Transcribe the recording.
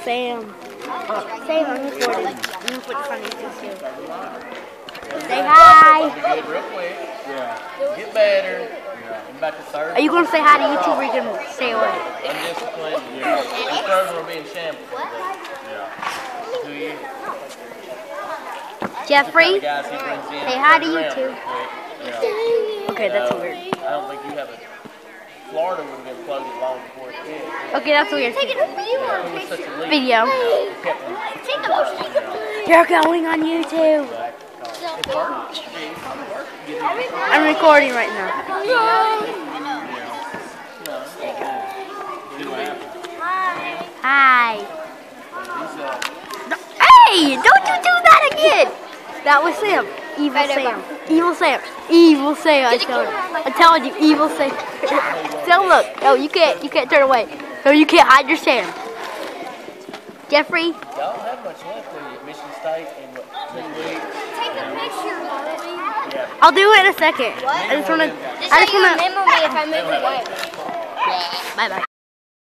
Sam. Sam, I'm recording. I'm gonna put this on YouTube too. Say hi. Good, real quick. Yeah. Get better. Yeah. I'm about to serve. Are you gonna say hi to YouTube or are you gonna say what? Undisciplined. Yeah. The server will be in shambles. Yeah. 2 years. Jeffrey, Say hi to YouTube. Yeah. Okay, that's weird. I don't think you have a. Florida would have been closed long before it did. Okay, that's weird. It was such a leak. Video. You're going on YouTube. I'm recording right now. Hi. Hey, don't you do that again. That was Sam. Evil Sam. Evil Sam. Evil Sam. I'm telling you, evil Sam. So look. No, you can't turn away. No, you can't hide your Sam. Jeffrey. Y'all don't have much left for you. Mission State and what? Take a picture, Mommy. Yeah. I'll do it in a second. I just wanna Remember me if I move away. Bye bye.